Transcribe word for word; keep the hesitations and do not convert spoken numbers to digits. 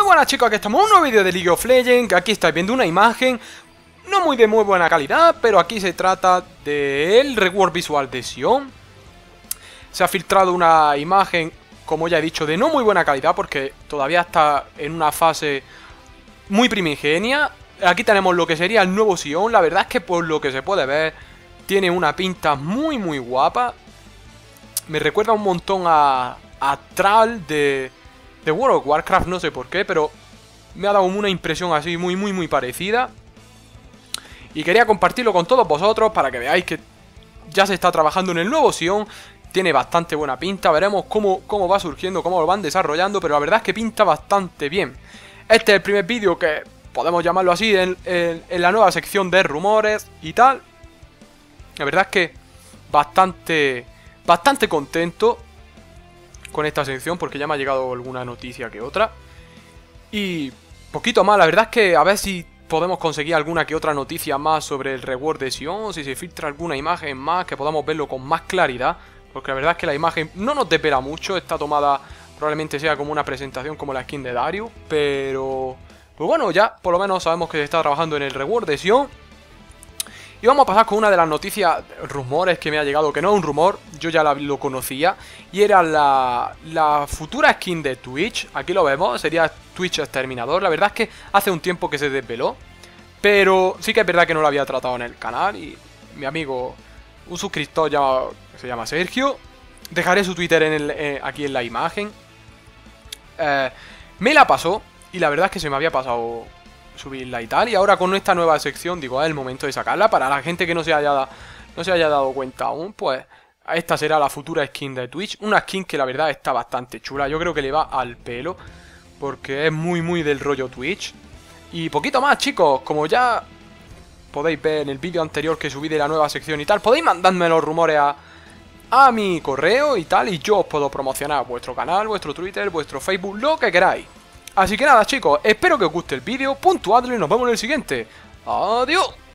buenas chicos, aquí estamos en un nuevo vídeo de League of Legends. Aquí estáis viendo una imagen no muy de muy buena calidad, pero aquí se trata del reward visual de Sion. Se ha filtrado una imagen, como ya he dicho, de no muy buena calidad porque todavía está en una fase muy primigenia. Aquí tenemos lo que sería el nuevo Sion. La verdad es que por lo que se puede ver tiene una pinta muy muy guapa. Me recuerda un montón a, a Thrall de, de World of Warcraft, no sé por qué, pero me ha dado una impresión así muy muy muy parecida. Y quería compartirlo con todos vosotros para que veáis que ya se está trabajando en el nuevo Sion. Tiene bastante buena pinta, veremos cómo, cómo va surgiendo, cómo lo van desarrollando, pero la verdad es que pinta bastante bien. Este es el primer vídeo que podemos llamarlo así en, en, en la nueva sección de rumores y tal. La verdad es que bastante, bastante contento con esta sección porque ya me ha llegado alguna noticia que otra. Y poquito más, la verdad es que a ver si podemos conseguir alguna que otra noticia más sobre el reward de Sion, si se filtra alguna imagen más que podamos verlo con más claridad, porque la verdad es que la imagen no nos desvela mucho, está tomada, probablemente sea como una presentación como la skin de Darius, pero pues bueno, ya por lo menos sabemos que se está trabajando en el reward de Sion. Y vamos a pasar con una de las noticias, rumores que me ha llegado, que no es un rumor, yo ya la, lo conocía, y era la, la futura skin de Twitch. Aquí lo vemos, sería Twitch Exterminador. La verdad es que hace un tiempo que se desveló, pero sí que es verdad que no lo había tratado en el canal. Y mi amigo, un suscriptor ya, que se llama Sergio, dejaré su Twitter en el, eh, aquí en la imagen, eh, me la pasó, y la verdad es que se me había pasado subirla y tal, y ahora con esta nueva sección digo, es el momento de sacarla. Para la gente que no se haya, no se haya dado cuenta aún, pues esta será la futura skin de Twitch, una skin que la verdad está bastante chula, yo creo que le va al pelo, porque es muy muy del rollo Twitch. Y poquito más chicos, como ya podéis ver en el vídeo anterior que subí de la nueva sección y tal, podéis mandarme los rumores a, a mi correo y tal, y yo os puedo promocionar vuestro canal, vuestro Twitter, vuestro Facebook, lo que queráis. Así que nada chicos, espero que os guste el vídeo, puntuadlo y nos vemos en el siguiente. ¡Adiós!